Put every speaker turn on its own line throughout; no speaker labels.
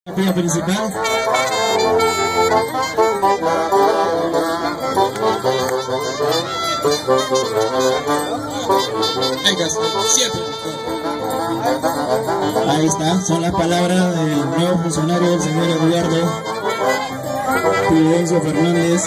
capilla principal. Ahí está, son las palabras del nuevo funcionario del señor Eduardo Prudencio Fernández,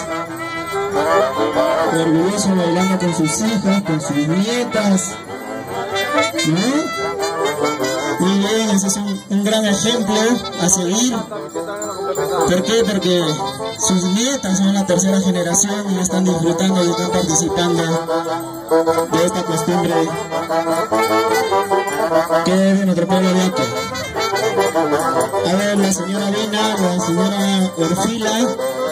orgulloso bailando con sus hijas, con sus nietas, ¿no? Muy bien, ese es un gran ejemplo a seguir. ¿Por qué? Porque sus nietas son la tercera generación y están disfrutando y están participando de esta costumbre que es de nuestro pueblo de aquí. A ver, la señora Dina, la señora Orfila.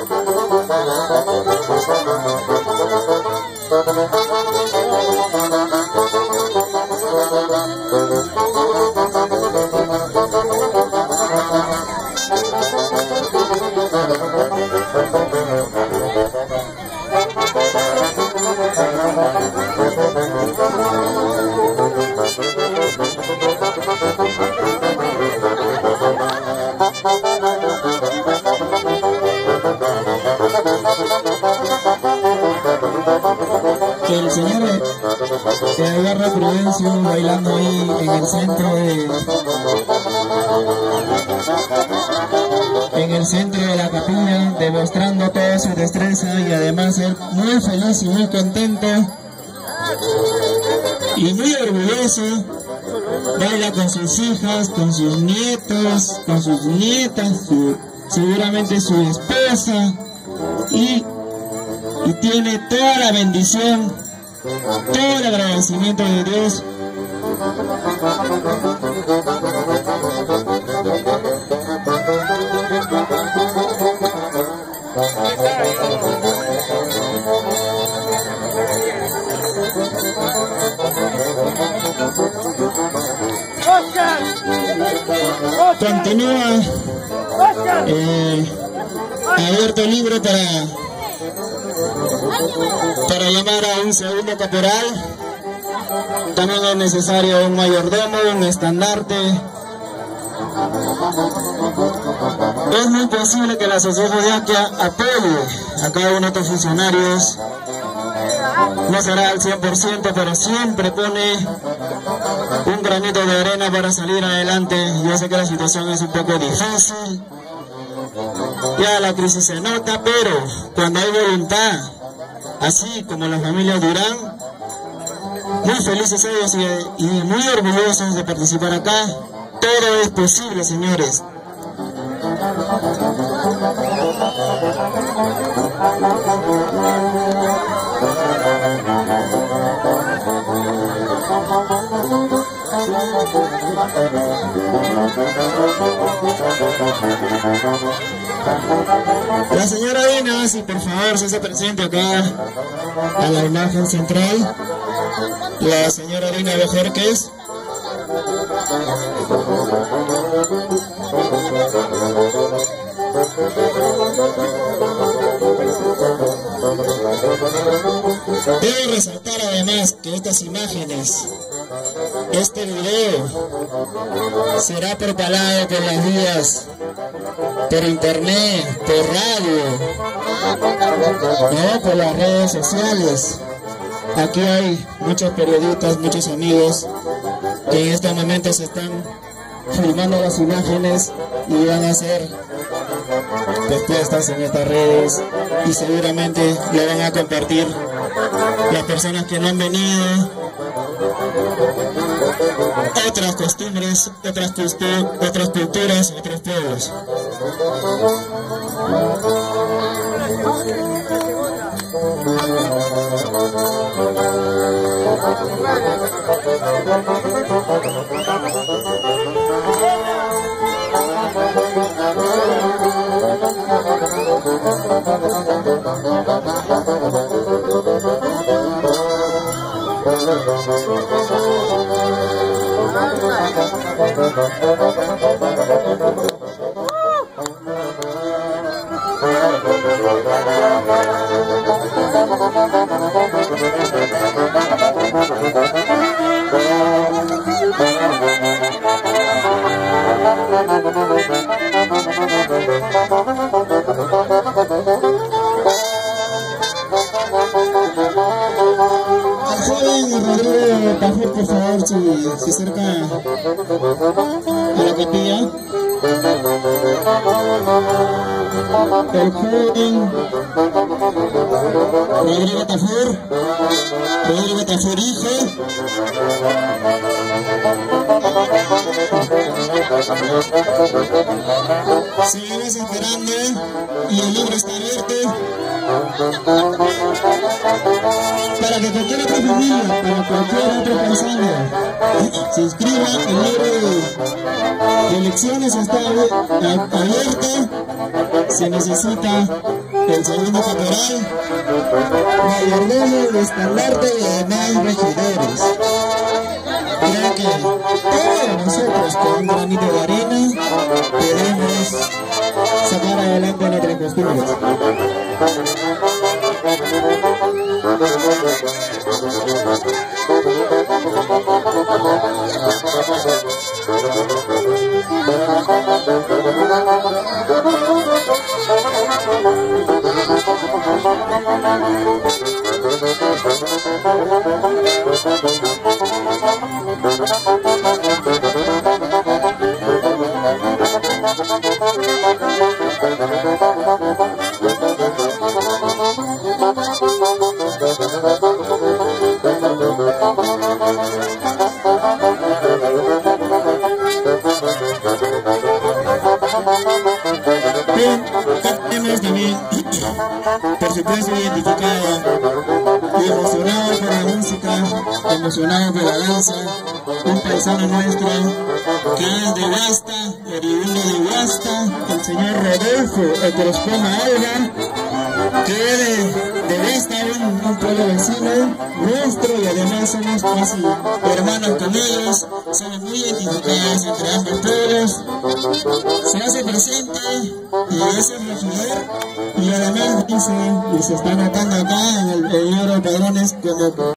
Que el señor Eduardo Prudencio bailando ahí en el centro de la capilla, demostrando toda su destreza y además ser muy feliz y muy contento y muy orgulloso. Baila con sus hijas, con sus nietos, con sus nietas, seguramente su esposa, y tiene toda la bendición, todo el agradecimiento de Dios. Continúa abierto el libro para llamar a un segundo caporal. También es necesario un mayordomo, un estandarte. Es muy posible que la Asociación de Akia apoye a cada uno de estos funcionarios. No será al 100%, pero siempre pone un granito de arena para salir adelante. Yo sé que la situación es un poco difícil, ya la crisis se nota, pero cuando hay voluntad, así como la familia Durán, muy felices ellos y muy orgullosos de participar acá. Todo es posible, señores. La señora Dina, si por favor se hace presente acá a la imagen central. La señora Dina Bojorquez. Debo resaltar además que estas imágenes, este video, será propalado por las vías, por internet, por radio, ¿no? Por las redes sociales. Aquí hay muchos periodistas, muchos amigos que en estos momentos están filmando las imágenes y van a hacer respuestas en estas redes y seguramente lo van a compartir las personas que no han venido, otras costumbres, otras culturas, otros pueblos. el joven Rodrigo Tafur hijo, seguimos esperando y el libro está abierto para que cualquier otra familia, para cualquier otra persona se inscriba. El libro de elecciones está abierto. Se necesita el segundo caporal, mayordomo, el estandarte y demás regidores. Creo que todos nosotros con un granito de arena podemos sacar adelante nuestras costumbres. Bien, tenemos también, por supuesto, identificado y emocionado por la música, emocionado por la danza, un paisano nuestro que es de Huasta, oriundo de Huasta, el señor Rodolfo Ecoroscoma Alba, que es de Huasta, un pueblo vecino nuestro, y además somos casi hermanos con ellos, somos muy identificados entre ambos pueblos. Se hace presente y es el regidor, y además dice, y se está notando acá en el libro de padrones como